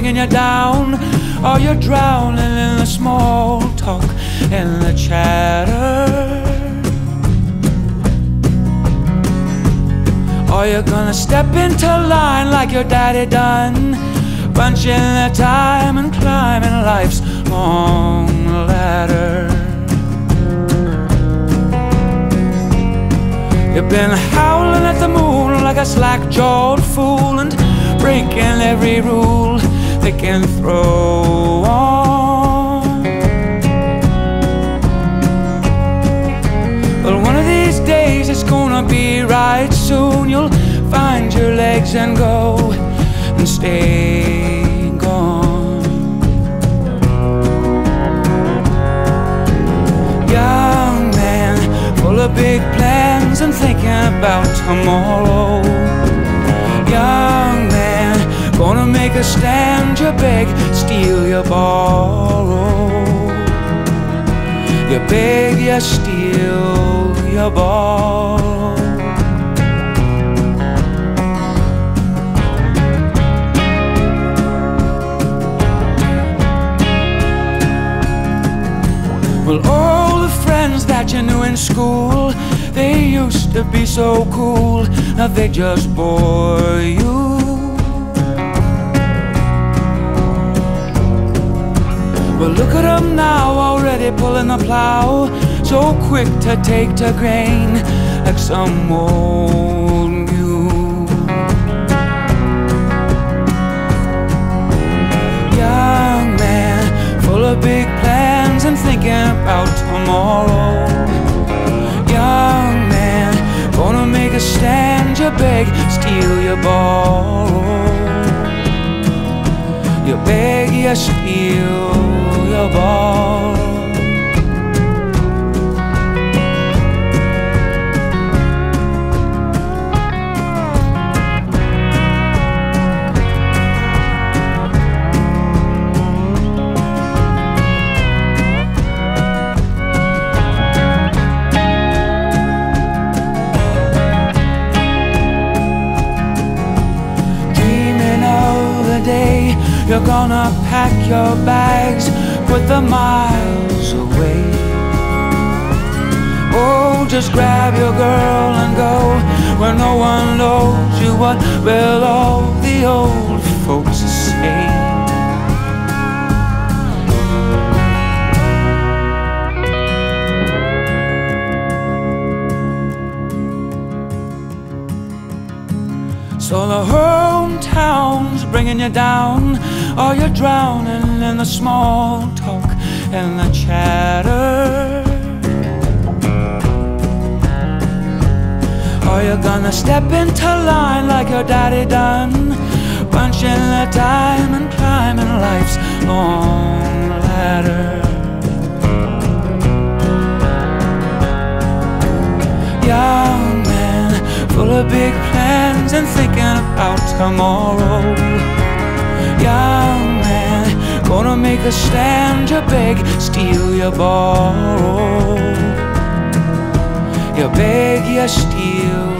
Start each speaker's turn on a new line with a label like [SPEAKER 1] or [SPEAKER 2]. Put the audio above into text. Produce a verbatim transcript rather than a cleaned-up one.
[SPEAKER 1] bringing you down, or you're drowning in the small talk and the chatter? Or you're gonna step into line like your daddy done, punching the time and climbing life's long ladder? You've been howling at the moon like a slack-jawed fool and breaking every rule they can throw on. Well, one of these days it's gonna be right soon. You'll find your legs and go and stay gone. Young man, full of big plans and thinking about tomorrow. Young man, gonna make a stand, you beg, steal, you borrow. You beg, you steal, you borrow. Well, all the friends that you knew in school, they used to be so cool, now they just bore you. Well, look at them now, already pulling the plow, so quick to take to grain, like some old mule. Young man, full of big plans and thinking about tomorrow. Young man, gonna make a stand, you beg, steal, you borrow. You beg, you steal, you borrow. You're gonna pack your bags, put the miles away. Oh, just grab your girl and go where no one knows you. What will all the old folks say? So the hometown's bringing you down, or you're drowning in the small talk and the chatter. Or you're gonna step into line like your daddy done, punching the time and climbing life's long ladder. Young man, full of big plans and thinking about tomorrow. Young man, gonna make a stand, you beg, steal, you borrow. You beg, you steal,